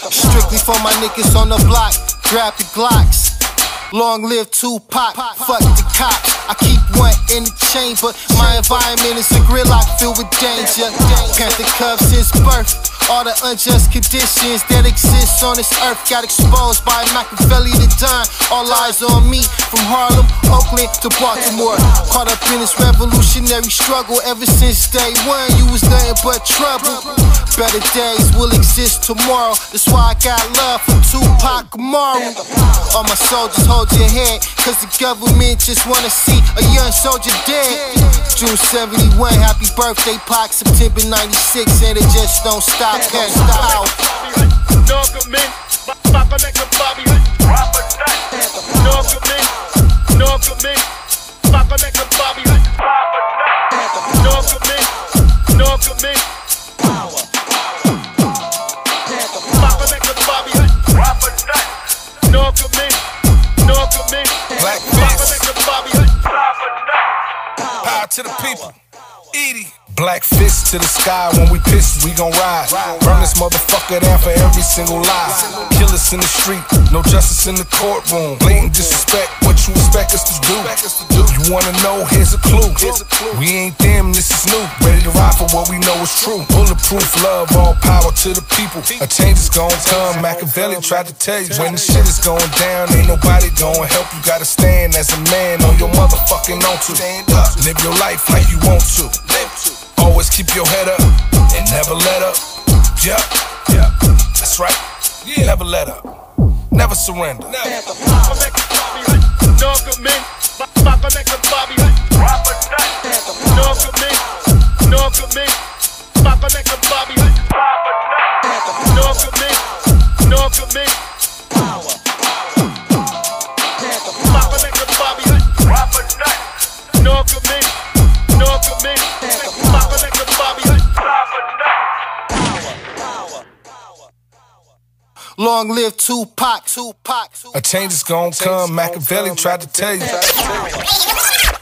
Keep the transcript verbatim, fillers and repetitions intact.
Strictly for my niggas on the block, grab the Glocks. Long live Tupac, fuck the cops. I keep one in the chamber. My environment is a gridlock filled with danger. Panther Cub since birth. All the unjust conditions that exist on this earth got exposed by Machiavelli to Don. All eyes on me, from Harlem, Oakland to Baltimore. Caught up in this revolutionary struggle. Ever since day one, you was nothing but trouble. Better days will exist tomorrow. That's why I got love for Tupac Amaru. All my soldiers, hold your head, cause the government just wanna see a young soldier dead. June seventy-one, happy birthday, Pac. September ninety-six, and it just don't stop. Can't stop. No commit, Pac connect the Bobby. No commit, no commit, Pac connect the Bobby. No commit, no commit. Pac connect the Bobby. No commit, no commit. Black Pac connect the Bobby. Power to the people. Edi. Black fist to the sky, when we piss, we gon' ride. Burn this motherfucker down for every single lie. Killers in the street, no justice in the courtroom. Blatant disrespect, what you expect us to do? You wanna know, here's a clue. We ain't them, this is new. Ready to ride for what we know is true. Bulletproof love, all power to the people. A change is gon' come, Machiavelli tried to tell you. When the shit is going down, ain't nobody gon' help you. Gotta stand as a man on your motherfucking own to. Live your life like you want to. Always keep your head up and never let up. Yeah, yeah, that's right. Yeah. Never let up, never surrender. No commit, Pac connect the Bobby. No commit, no commit, Pac connect the Bobby. No commit, no commit. Pac connect the Bobby. No commit, no commit. Long live Tupac, Tupac. A change is gon' come, Machiavelli tried to tell you.